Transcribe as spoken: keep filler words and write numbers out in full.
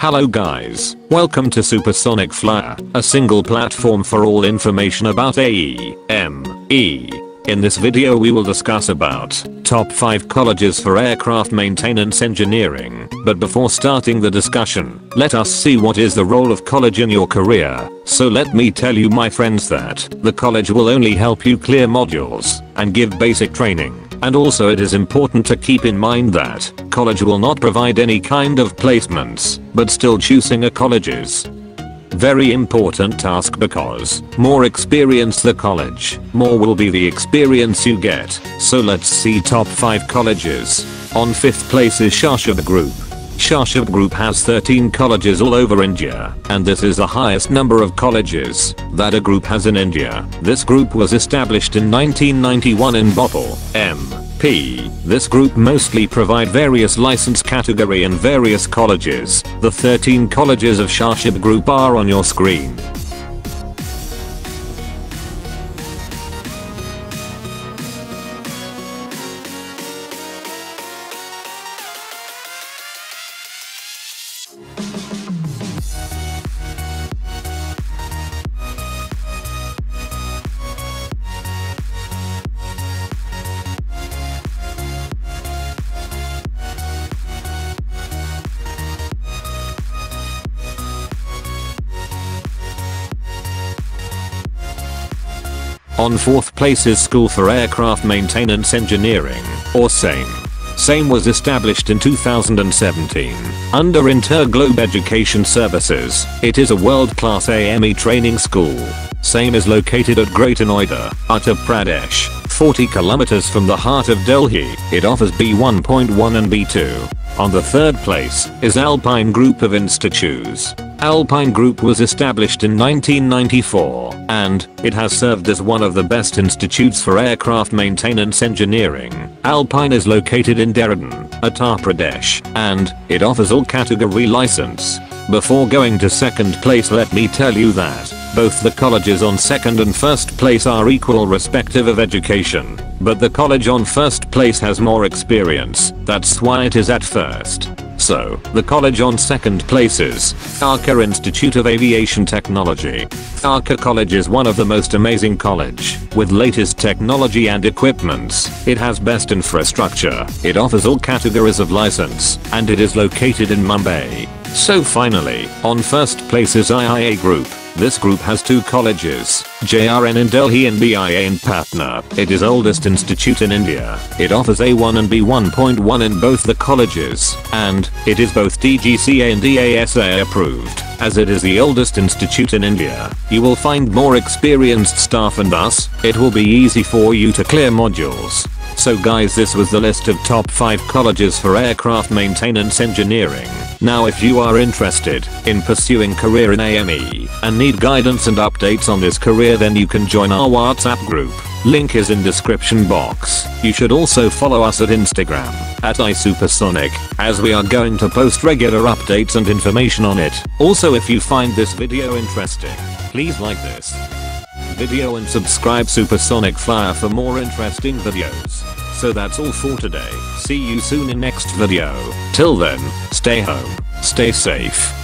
Hello guys, welcome to Supersonic Flyer, a single platform for all information about A E M E. In this video we will discuss about top five colleges for aircraft maintenance engineering, but before starting the discussion, let us see what is the role of college in your career. So let me tell you my friends that the college will only help you clear modules and give basic training. And also it is important to keep in mind that college will not provide any kind of placements, but still choosing a college is very important task because more experience the college, more will be the experience you get. So let's see top five colleges. On fifth place is Shashab Group. Shashab Group has thirteen colleges all over India, and this is the highest number of colleges that a group has in India. This group was established in nineteen ninety-one in Bhopal, M P. This group mostly provide various license category and various colleges. The thirteen colleges of Shashab Group are on your screen. On fourth place is School for Aircraft Maintenance Engineering, or SAME. SAME was established in two thousand seventeen under Interglobe Education Services. It is a world-class A M E training school. SAME is located at Greater Noida, Uttar Pradesh, forty kilometers from the heart of Delhi. It offers B one point one and B two. On the third place is Alpine Group of Institutes. Alpine Group was established in nineteen ninety-four, and it has served as one of the best institutes for aircraft maintenance engineering. Alpine is located in Dehradun, Uttar Pradesh, and it offers all category license. Before going to second place, let me tell you that both the colleges on second and first place are equal respective of education, but the college on first place has more experience. That's why it is at first. So, the college on second place is Thakur Institute of Aviation Technology. Thakur College is one of the most amazing college, with latest technology and equipments. It has best infrastructure, it offers all categories of license, and it is located in Mumbai. So finally, on first place is I I A Group. This group has two colleges, J R N in Delhi and B I A in Patna. It is oldest institute in India. It offers A one and B one point one in both the colleges, and it is both D G C A and D A S A approved. As it is the oldest institute in India, you will find more experienced staff and thus, it will be easy for you to clear modules. So guys, this was the list of top five colleges for aircraft maintenance engineering. Now if you are interested in pursuing career in A M E and need guidance and updates on this career, then you can join our WhatsApp group. Link is in description box. You should also follow us at Instagram at isupersonic, as we are going to post regular updates and information on it. Also, if you find this video interesting, please like this video and subscribe Supersonic Flyer for more interesting videos. So that's all for today. See you soon in next video. Till then, stay home, stay safe.